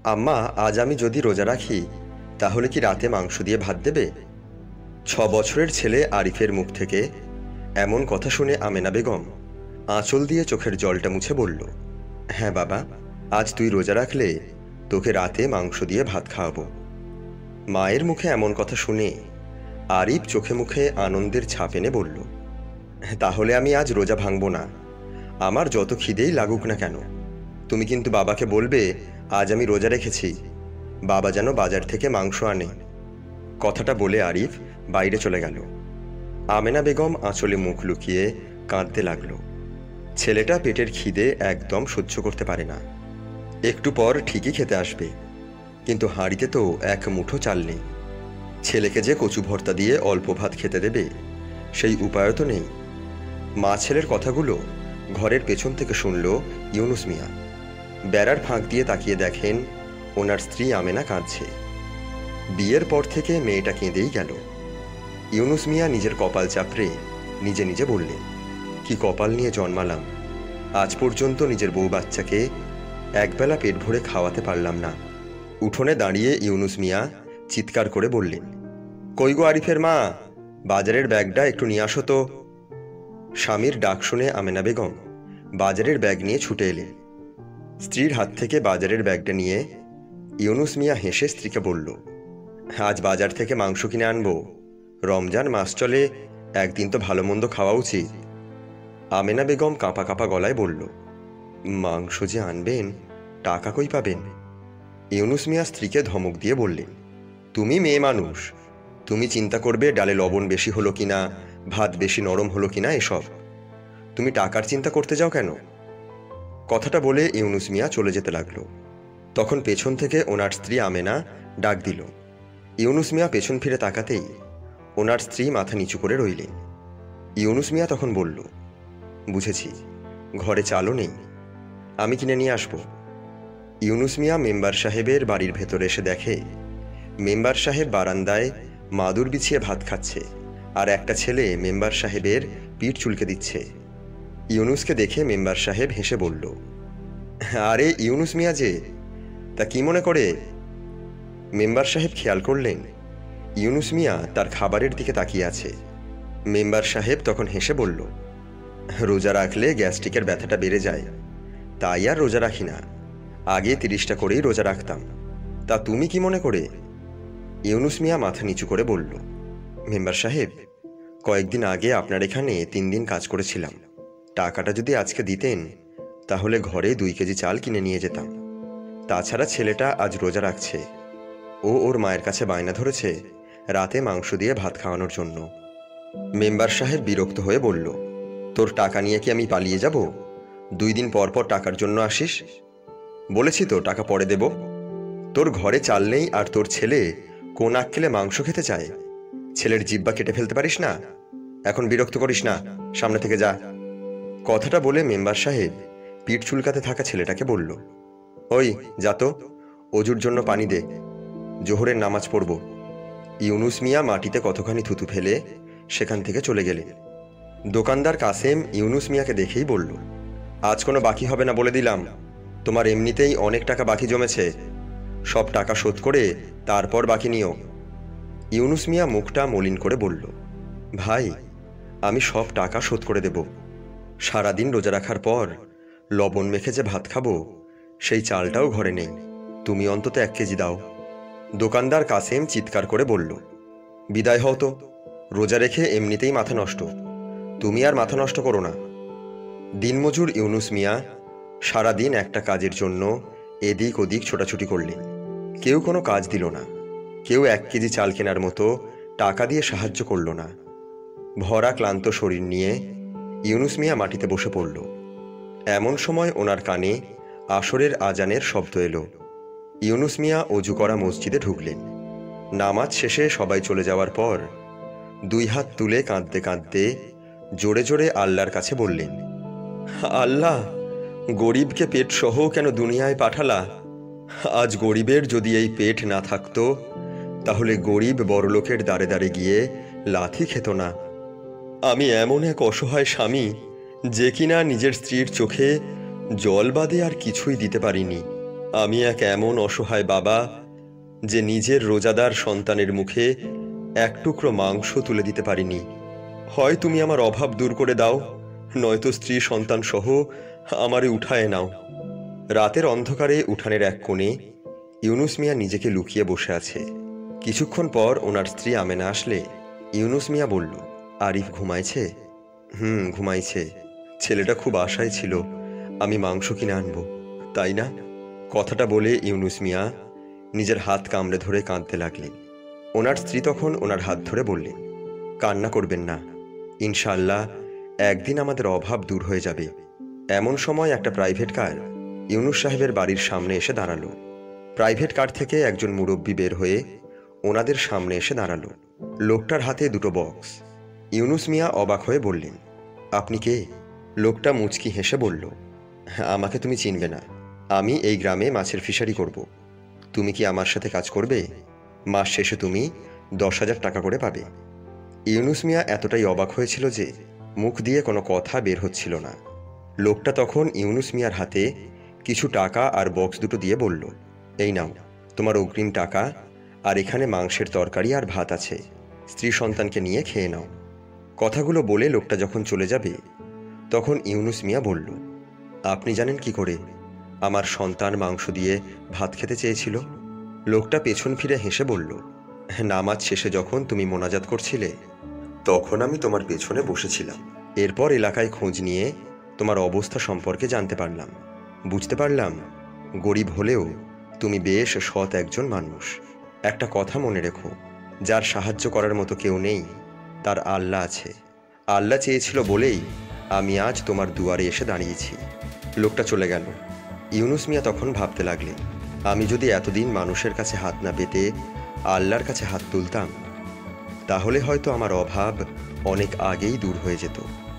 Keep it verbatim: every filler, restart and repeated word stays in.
আম্মা, আজ আমি যদি রোজা রাখি তাহলে কি রাতে মাংস দিয়ে ভাত দেবে? ছ বছরের ছেলে আরিফের মুখ থেকে এমন কথা শুনে আমেনা বেগম আঁচল দিয়ে চোখের জলটা মুছে বলল, হ্যাঁ বাবা, আজ তুই রোজা রাখলে তোকে রাতে মাংস দিয়ে ভাত খাওয়াবো। মায়ের মুখে এমন কথা শুনে আরিফ চোখে মুখে আনন্দের ছাপ এনে বলল, তাহলে আমি আজ রোজা ভাঙব না। আমার যত খিদেই লাগুক না কেন, তুমি কিন্তু বাবাকে বলবে আজ আমি রোজা রেখেছি, বাবা যেন বাজার থেকে মাংস আনে। কথাটা বলে আরিফ বাইরে চলে গেল। আমেনা বেগম আঁচলে মুখ লুকিয়ে কাঁদতে লাগল। ছেলেটা পেটের খিদে একদম সহ্য করতে পারে না। একটু পর ঠিকই খেতে আসবে, কিন্তু হাঁড়িতে তো এক মুঠো চাল নেই। ছেলেকে যে কচু ভর্তা দিয়ে অল্প ভাত খেতে দেবে সেই উপায়ও তো নেই। মা ছেলের কথাগুলো ঘরের পেছন থেকে শুনল ইউনুস মিয়া। বেড়ার ফাঁক দিয়ে তাকিয়ে দেখেন ওনার স্ত্রী আমেনা কাঁদছে। বিয়ের পর থেকে মেয়েটা কেঁদেই গেল। ইউনুস মিয়া নিজের কপাল চাপড়ে নিজে নিজে বললেন, কি কপাল নিয়ে জন্মালাম, আজ পর্যন্ত নিজের বউ বাচ্চাকে একবেলা পেট ভরে খাওয়াতে পারলাম না। উঠোনে দাঁড়িয়ে ইউনুস মিয়া চিৎকার করে বললেন, কই গো আরিফের মা, বাজারের ব্যাগটা একটু নিয়ে আসো তো। স্বামীর ডাক শুনে আমেনা বেগম বাজারের ব্যাগ নিয়ে ছুটে এলেন। স্ত্রীর হাত থেকে বাজারের ব্যাগটা নিয়ে ইউনুস মিয়া হেসে স্ত্রীকে বলল, আজ বাজার থেকে মাংস কিনে আনবো, রমজান মাস চলে, একদিন তো ভালো মন্দ খাওয়া উচিত। আমেনা বেগম কাঁপা কাঁপা গলায় বলল, মাংস যে আনবেন, টাকা কই পাবেন? ইউনুস মিয়া স্ত্রীকে ধমক দিয়ে বললেন, তুমি মেয়ে মানুষ, তুমি চিন্তা করবে ডালে লবণ বেশি হলো কিনা, ভাত বেশি নরম হলো কিনা, এসব তুমি টাকার চিন্তা করতে যাও কেন? কথাটা বলে ইউনুস মিয়া চলে যেতে লাগলো। তখন পেছন থেকে ওনার স্ত্রী আমেনা ডাক দিল। ইউনুস মিয়া পেছন ফিরে তাকাতেই ওনার স্ত্রী মাথা নিচু করে রইলেন। ইউনুস মিয়া তখন বলল, বুঝেছি, ঘরে চালও নেই, আমি কিনে নিয়ে আসব। ইউনুস মিয়া মেম্বার সাহেবের বাড়ির ভেতরে এসে দেখে মেম্বার সাহেব বারান্দায় মাদুর বিছিয়ে ভাত খাচ্ছে, আর একটা ছেলে মেম্বার সাহেবের পিঠ চুলকে দিচ্ছে। ইউনুসকে দেখে মেম্বার সাহেব হেসে বলল, আরে ইউনুস মিয়া যে, তা কি মনে করে? মেম্বার সাহেব খেয়াল করলেন ইউনুস মিয়া তার খাবারের দিকে তাকিয়ে আছে। মেম্বার সাহেব তখন হেসে বলল, রোজা রাখলে গ্যাস্ট্রিকের ব্যথাটা বেড়ে যায়, তাই আর রোজা রাখি না, আগে তিরিশটা করেই রোজা রাখতাম, তা তুমি কি মনে করে? ইউনুস মিয়া মাথা নিচু করে বলল, মেম্বার সাহেব, কয়েকদিন আগে আপনার এখানে তিন দিন কাজ করেছিলাম, টাকাটা যদি আজকে দিতেন তাহলে ঘরে দুই কেজি চাল কিনে নিয়ে যেতাম। তাছাড়া ছেলেটা আজ রোজা রাখছে, ও ওর মায়ের কাছে বায়না ধরেছে রাতে মাংস দিয়ে ভাত খাওয়ানোর জন্য। মেম্বার সাহেব বিরক্ত হয়ে বলল, তোর টাকা নিয়ে কি আমি পালিয়ে যাব? দুই দিন পর পর টাকার জন্য আসিস? বলেছি তো টাকা পরে দেব। তোর ঘরে চাল নেই আর তোর ছেলে কোন আক্কেলে মাংস খেতে চায়? ছেলের জিব্বা কেটে ফেলতে পারিস না? এখন বিরক্ত করিস না, সামনে থেকে যা। কথাটা বলে মেম্বার সাহেব পিঠ চুলকাতে থাকা ছেলেটাকে বলল, ওই যা তো, অজুর জন্য পানি দে, জোহরের নামাজ পড়ব। ইউনুস মিয়া মাটিতে কতখানি থুতু ফেলে সেখান থেকে চলে গেলেন। দোকানদার কাসেম ইউনুস মিয়াকে দেখেই বলল, আজ কোনো বাকি হবে না বলে দিলাম, তোমার এমনিতেই অনেক টাকা বাকি জমেছে, সব টাকা শোধ করে তারপর বাকি নিও। ইউনুস মিয়া মুখটা মলিন করে বলল, ভাই, আমি সব টাকা শোধ করে দেব, সারাদিন রোজা রাখার পর লবণ মেখে যে ভাত খাবো সেই চালটাও ঘরে নেই, তুমি অন্তত এক কেজি দাও। দোকানদার কাসেম চিৎকার করে বলল, বিদায় হও তো, রোজা রেখে এমনিতেই মাথা নষ্ট, তুমি আর মাথা নষ্ট করো না। দিনমজুর ইউনুস মিয়া সারাদিন একটা কাজের জন্য এদিক ওদিক ছোটাছুটি করলেন, কেউ কোনো কাজ দিল না, কেউ এক কেজি চাল কেনার মতো টাকা দিয়ে সাহায্য করল না। ভরা ক্লান্ত শরীর নিয়ে ইউনুস মিয়া মাটিতে বসে পড়ল। এমন সময় ওনার কানে আসরের আজানের শব্দ এলো। ইউনুস মিয়া অজু করা মসজিদে ঢুকলেন। নামাজ শেষে সবাই চলে যাওয়ার পর দুই হাত তুলে কাঁদতে কাঁদতে জোরে জোরে আল্লাহর কাছে বললেন, আল্লাহ, গরিবকে পেট সহ কেন দুনিয়ায় পাঠালা? আজ গরিবের যদি এই পেট না থাকতো তাহলে গরিব বড়লোকের দ্বারে দ্বারে গিয়ে লাথি খেত না। আমি এমন এক অসহায় স্বামী যে কিনা নিজের স্ত্রীর চোখে জল বাদে আর কিছুই দিতে পারিনি। আমি এক এমন অসহায় বাবা যে নিজের রোজাদার সন্তানের মুখে এক টুকরো মাংস তুলে দিতে পারিনি। হয় তুমি আমার অভাব দূর করে দাও, নয়তো স্ত্রী সন্তান সহ আমারে উঠায় নাও। রাতের অন্ধকারে উঠানের এক কোণে ইউনুস মিয়া নিজেকে লুকিয়ে বসে আছে। কিছুক্ষণ পর ওনার স্ত্রী আমেনা আসলে ইউনুস মিয়া বলল, আরিফ ঘুমাইছে? হুম, ঘুমাইছে। ছেলেটা খুব আশায় ছিল আমি মাংস কিনে আনবো, তাই না? কথাটা বলে ইউনুস মিয়া নিজের হাত কামড়ে ধরে কাঁদতে লাগলেন। ওনার স্ত্রী তখন ওনার হাত ধরে বললেন, কান্না করবেন না, ইনশাআল্লাহ একদিন আমাদের অভাব দূর হয়ে যাবে। এমন সময় একটা প্রাইভেট কার ইউনুস সাহেবের বাড়ির সামনে এসে দাঁড়ালো। প্রাইভেট কার থেকে একজন মুরব্বি বের হয়ে ওনাদের সামনে এসে দাঁড়ালো। লোকটার হাতে দুটো বক্স। ইউনুস মিয়া অবাক হয়ে বললেন, আপনি কে? লোকটা মুচকি হেসে বলল, আমাকে তুমি চিনবে না, আমি এই গ্রামে মাছের ফিশারি করব। তুমি কি আমার সাথে কাজ করবে? মাস শেষে তুমি দশ হাজার টাকা করে পাবে। ইউনুস মিয়া এতটাই অবাক হয়েছিল যে মুখ দিয়ে কোনো কথা বের হচ্ছিল না। লোকটা তখন ইউনুস মিয়ার হাতে কিছু টাকা আর বক্স দুটো দিয়ে বলল, এই নাও তোমার অগ্রিম টাকা, আর এখানে মাংসের তরকারি আর ভাত আছে, স্ত্রী সন্তানকে নিয়ে খেয়ে নাও। কথাগুলো বলে লোকটা যখন চলে যাবে তখন ইউনুস মিয়া বলল, আপনি জানেন কি করে আমার সন্তান মাংস দিয়ে ভাত খেতে চেয়েছিল? লোকটা পেছন ফিরে হেসে বলল, নামাজ শেষে যখন তুমি মোনাজাত করছিলে তখন আমি তোমার পেছনে বসেছিলাম। এরপর এলাকায় খোঁজ নিয়ে তোমার অবস্থা সম্পর্কে জানতে পারলাম। বুঝতে পারলাম গরিব হলেও তুমি বেশ সৎ একজন মানুষ। একটা কথা মনে রেখো, যার সাহায্য করার মতো কেউ নেই তার আল্লাহ আছে। আল্লাহ চেয়েছিল বলেই আমি আজ তোমার দুয়ারে এসে দাঁড়িয়েছি। লোকটা চলে গেল। ইউনুস মিয়া তখন ভাবতে লাগলেন, আমি যদি এতদিন মানুষের কাছে হাত না পেতে আল্লাহর কাছে হাত তুলতাম তাহলে হয়তো আমার অভাব অনেক আগেই দূর হয়ে যেত।